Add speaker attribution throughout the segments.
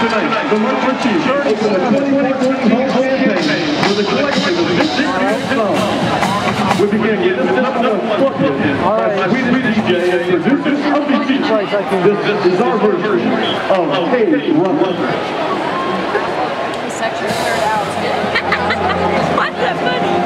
Speaker 1: Tonight, the Monster Chiefs open the 2014 home campaign with a collection of vintage songs. We begin with Number One Scorpion by Swedish DJ and producer of the Chiefs. This is our version of Hey Run.
Speaker 2: Section cleared out. What's that funny?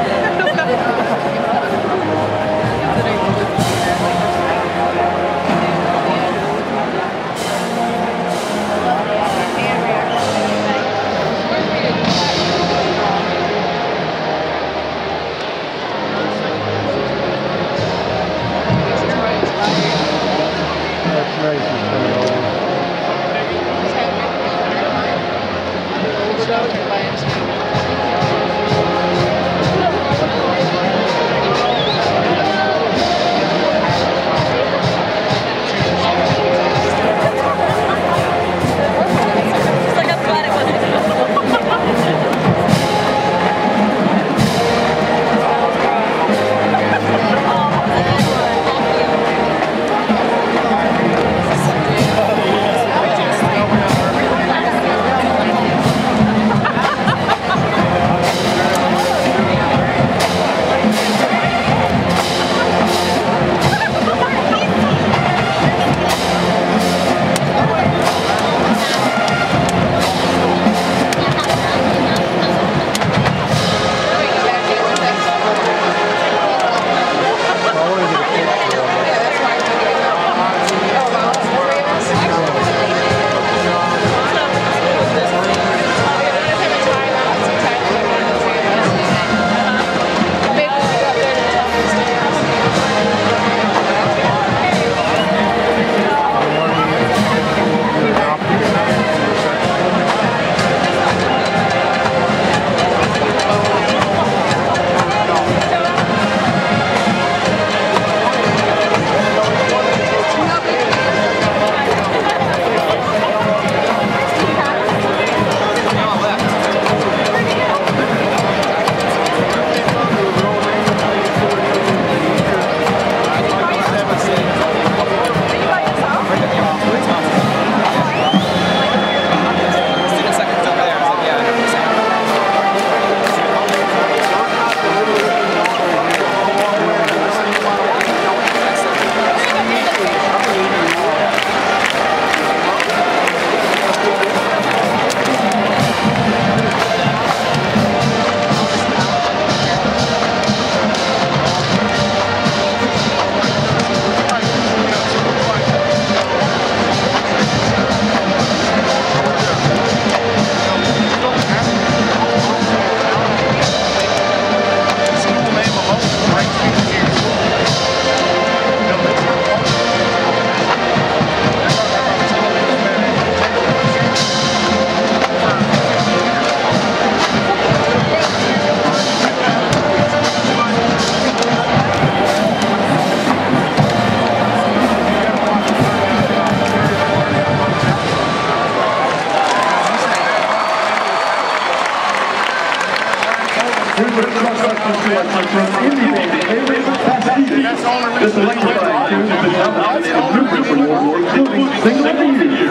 Speaker 1: This electrifying tune has been nominated for numerous awards, including Single of the Year.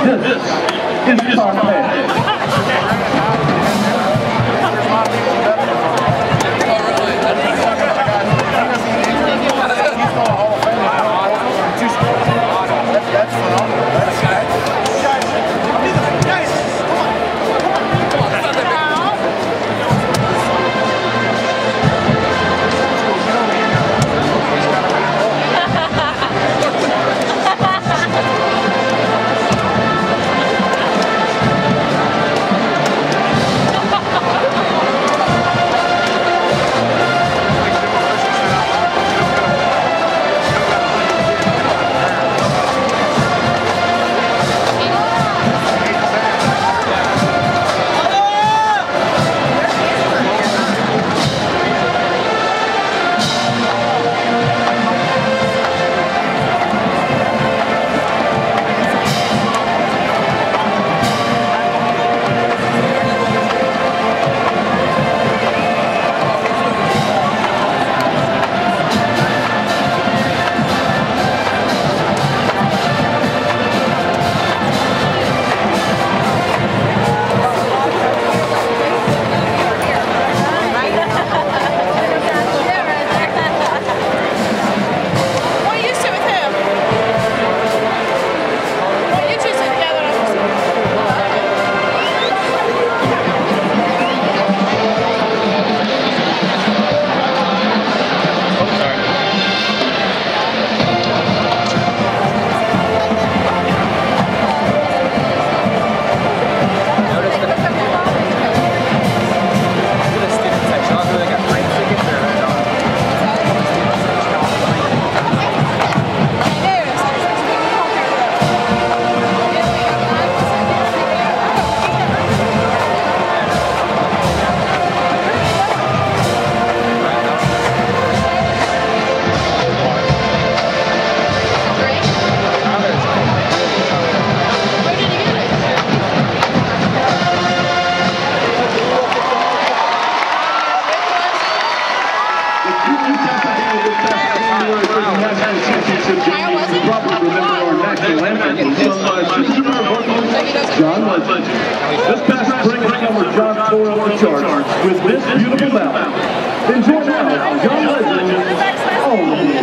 Speaker 1: This is Tom Petty. legend. This past spring, drummer John tore up the charts with this beautiful ballad. Enjoy now, John Legend, All of You.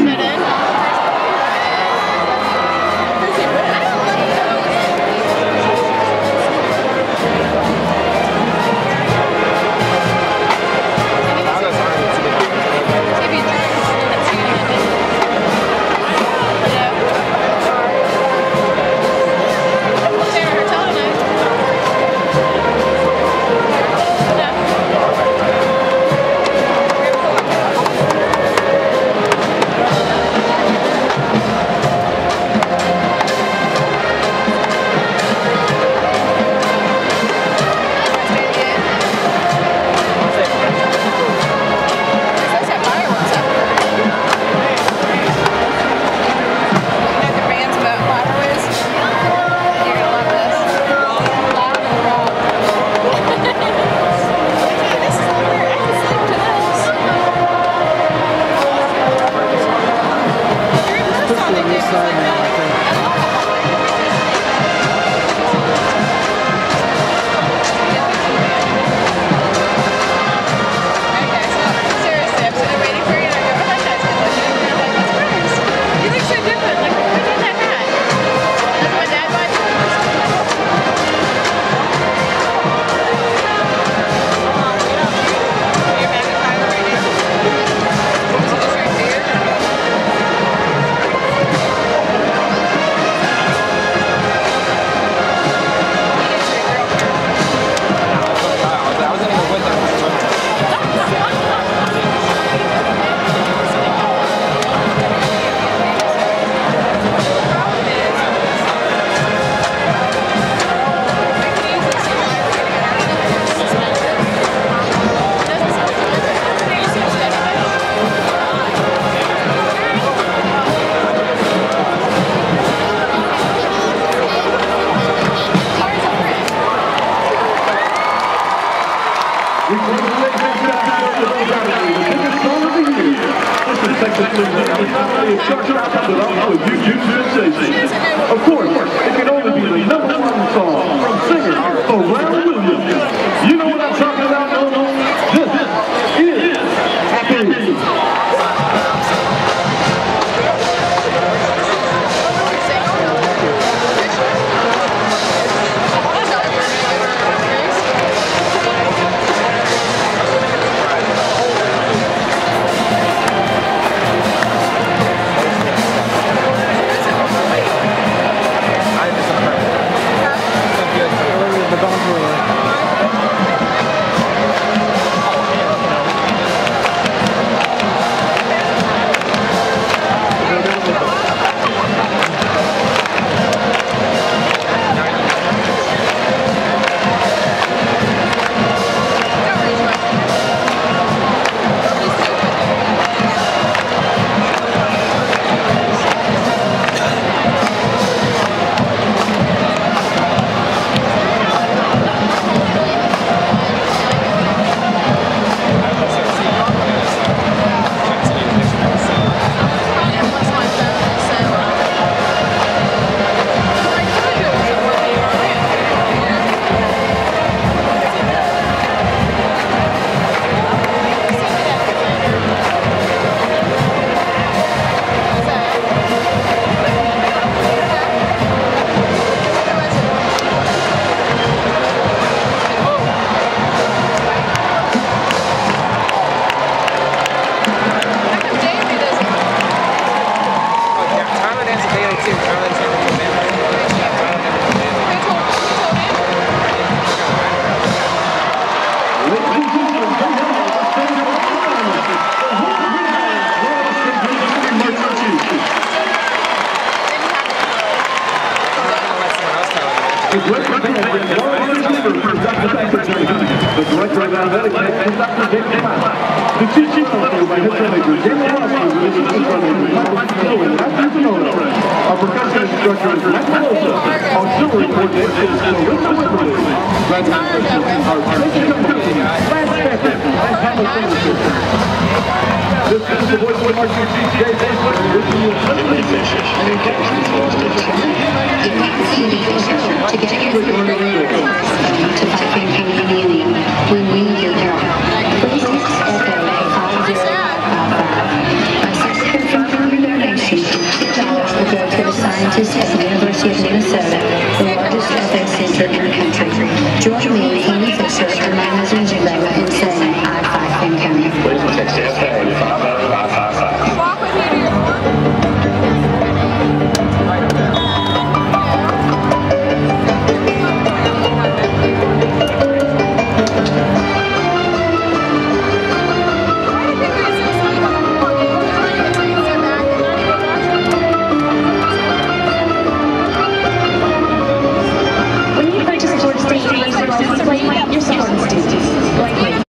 Speaker 1: Of course, it can only be the #1 song from singer Pharrell Williams. You know what I'm talking about, no? This is Happy. The director of athletics is Dr. James Platt. The chief officer by his filmmaker, Daniel Roscoe, with his assistant Michael Snow and Matthew Sonora. Our percussion instructor is Mike Pelosa. Auxiliary coordinator is Clarissa Wimberly. Graduate assistants are Tracy Company, Lance Stanton, final signature. This is the voice of marching CCA Facebook, wishing you a friendly fishing and engagement
Speaker 3: to get your order to Viking Community. We need your help. Please text ECHO to 5055. By subscription from your donation, $6 will go to the scientists at the University of Minnesota